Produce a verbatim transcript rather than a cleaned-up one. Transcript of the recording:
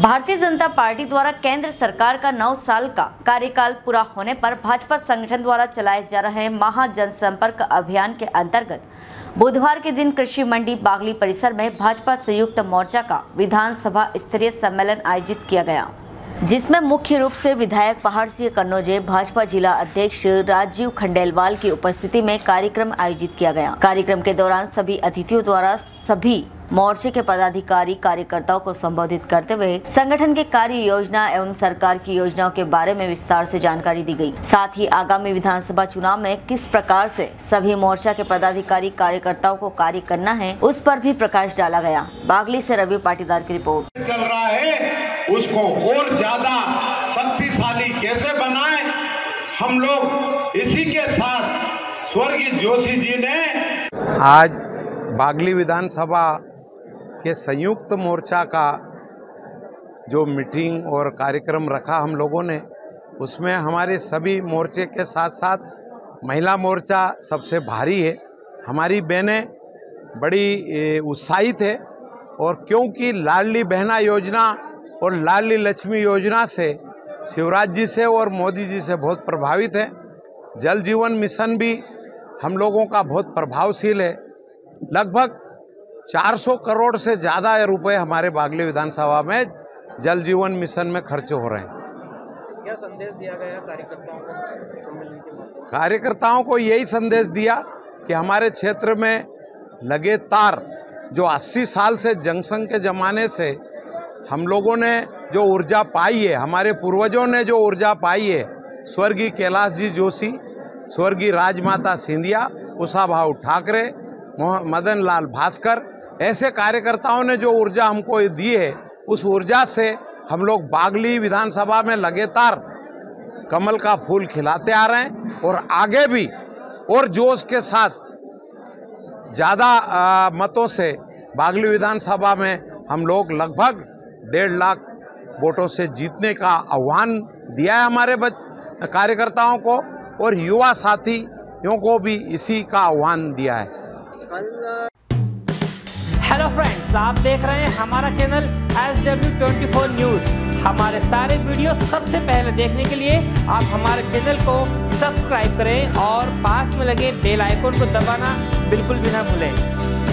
Bharatiya Janata party द्वारा केंद्र सरकार का नौ साल का कार्यकाल पूरा होने पर भाजपा संगठन द्वारा चलाए जा रहे महा जनसंपर्क अभियान के अंतर्गत बुधवार के दिन कृषि मंडी बागली परिसर में भाजपा संयुक्त मोर्चा का विधानसभा स्तरीय सम्मेलन आयोजित किया गया, जिसमें मुख्य रूप से विधायक पहाड़ सिंह कन्नौजे, भाजपा जिला अध्यक्ष राजीव खंडेलवाल की उपस्थिति में कार्यक्रम आयोजित किया गया। कार्यक्रम के दौरान सभी अतिथियों द्वारा सभी मोर्चे के पदाधिकारी कार्यकर्ताओं को संबोधित करते हुए संगठन के कार्य योजना एवं सरकार की योजनाओं के बारे में विस्तार से जानकारी दी गई। साथ ही आगामी विधानसभा चुनाव में किस प्रकार से सभी मोर्चा के पदाधिकारी कार्यकर्ताओं को कार्य करना है, उस पर भी प्रकाश डाला गया। बागली से रवि पाटीदार की रिपोर्ट। चल रहा है उसको और ज्यादा शक्तिशाली कैसे बनाए, हम लोग इसी के साथ स्वर्गीय जोशी जी ने आज बागली विधानसभा के संयुक्त मोर्चा का जो मीटिंग और कार्यक्रम रखा हम लोगों ने, उसमें हमारे सभी मोर्चे के साथ साथ महिला मोर्चा सबसे भारी है। हमारी बहनें बड़ी उत्साहित है और क्योंकि लाडली बहना योजना और लाडली लक्ष्मी योजना से शिवराज जी से और मोदी जी से बहुत प्रभावित है। जल जीवन मिशन भी हम लोगों का बहुत प्रभावशील है। लगभग चार सौ करोड़ से ज़्यादा रुपए हमारे बागली विधानसभा में जल जीवन मिशन में खर्च हो रहे हैं। क्या संदेश दिया गया कार्यकर्ताओं को? कार्यकर्ताओं को यही संदेश दिया कि हमारे क्षेत्र में लगातार जो अस्सी साल से जंक्शन के ज़माने से हम लोगों ने जो ऊर्जा पाई है, हमारे पूर्वजों ने जो ऊर्जा पाई है, स्वर्गीय कैलाश जी जोशी, स्वर्गीय राजमाता सिंधिया, उषा भाऊ ठाकरे, मदन लाल भास्कर, ऐसे कार्यकर्ताओं ने जो ऊर्जा हमको दी है, उस ऊर्जा से हम लोग बागली विधानसभा में लगातार कमल का फूल खिलाते आ रहे हैं और आगे भी और जोश के साथ ज़्यादा मतों से बागली विधानसभा में हम लोग लगभग डेढ़ लाख वोटों से जीतने का आह्वान दिया है हमारे कार्यकर्ताओं को और युवा साथियों को भी इसी का आह्वान दिया है। हेलो फ्रेंड्स, आप देख रहे हैं हमारा channel S W twenty four news. हमारे सारे वीडियो सबसे पहले देखने के लिए आप हमारे चैनल को सब्सक्राइब करें और पास में लगे बेल आइकन को दबाना बिल्कुल भी ना भूलें।